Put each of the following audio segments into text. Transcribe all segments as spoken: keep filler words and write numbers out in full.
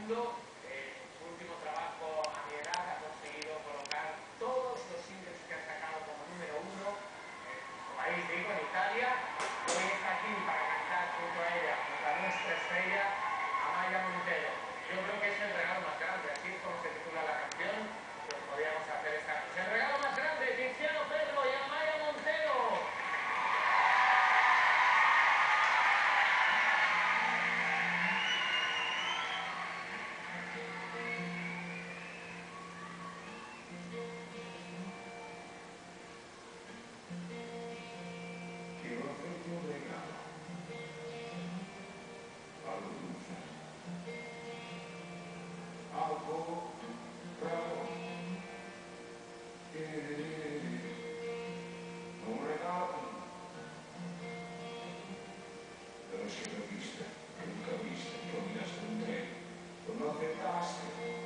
mundo. Eh, su último trabajo a mi edad ha conseguido colocar todos los singles que ha sacado como número uno en su país, digo, en Italia. Hoy está aquí para cantar junto a ella, junto a nuestra estrella, Amaya Montero. Yo creo que es el regalo más grande, así es como se titula la canción, que os podríamos hacer esta noche. El regalo más grande, Tiziano Ferro y Amaya Montero. Quiero hacerte un regalo, algo dulce, algo raro, eh, un regalo de los que no viste, que nunca viste, que olvidaste un tren, pero no aceptaste.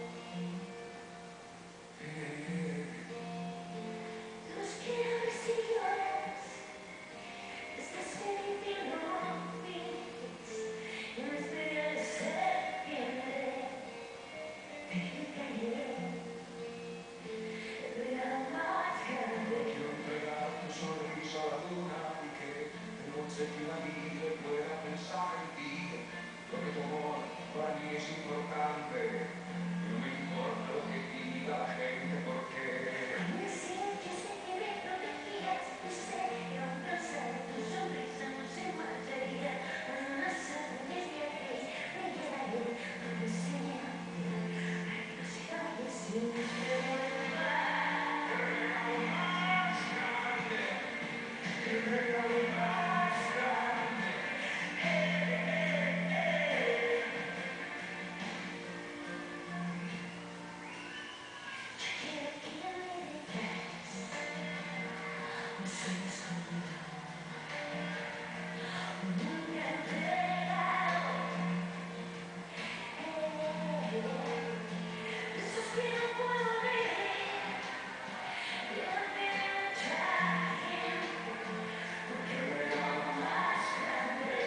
Eh, Los quiero vestirlos, estás perdiendo mis, y me espera de septiembre, te caeré, el regalo más grande. quiero entregar tu sonrisa a la luna y que de noche que la vida pueda pensar en ti, porque tu amor para mí es importante, y no me importa lo que diga la gente, porque Me siento, sé que me protegías, y sé que a pesar de tu sonrisa no se marcharía, cuando no sabes viajes, me quedaré donde sea, para que no se vaya sin quiero que me digas un sueño escondido, un gran regalo, esos que no puedo abrir, y olvidé mucha gente, porque el regalo más grande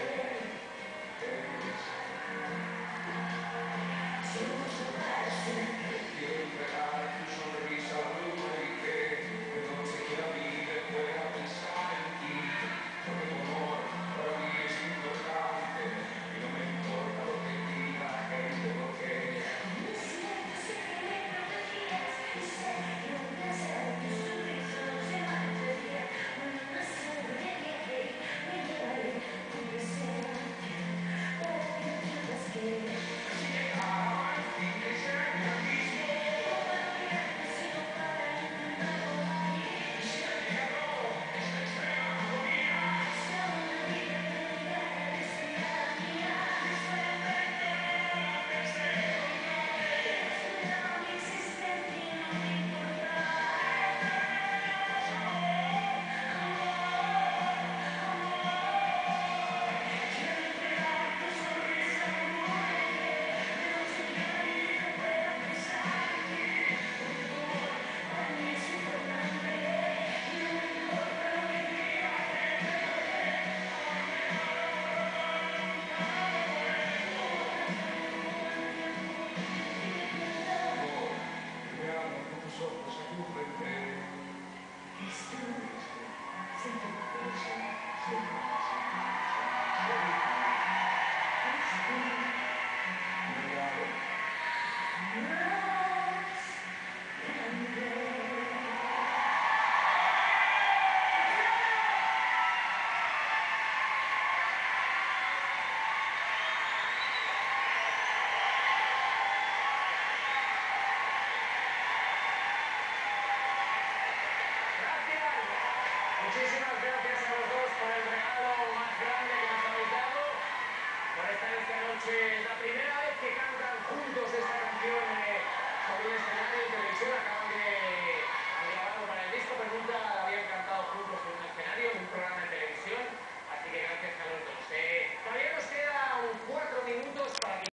somos para siempre. quiero entregar tu sonrisa a la luna y que de noche que la vida pueda pensar en ti, porque tu amor para mí es importante y no me importa lo que diga la gente, porque Me siento, sé que me protegías, y sé que a pesar de tu sonrisa no se marcharía, cuando no sabía viaje, me llevaré donde sea, para que entiendas que si llegara el fin de semana mismo, no para viaje, sino para intentarlo ahí. y si ha llegado esta extrema agonía, Sea una vida que me haga respirar mía, descuidado mi existencia y no me importa. Quiero entregar tu sonrisa a un muelle, de noche que la vida pueda pensar en ti, porque tu amor para mí es importante y no me importa lo que diga la gente, amor, que me hagan con tus ojos a tu frente. estoy sin tu pecho, Un regalo. más grande. Gracias. Muchísimas gracias a los dos por el regalo más grande que nos habéis dado, por estar esta noche. Es la primera vez que cantan juntos esta canción eh, sobre un escenario de televisión. Acaban de han grabado para el disco. Pregunta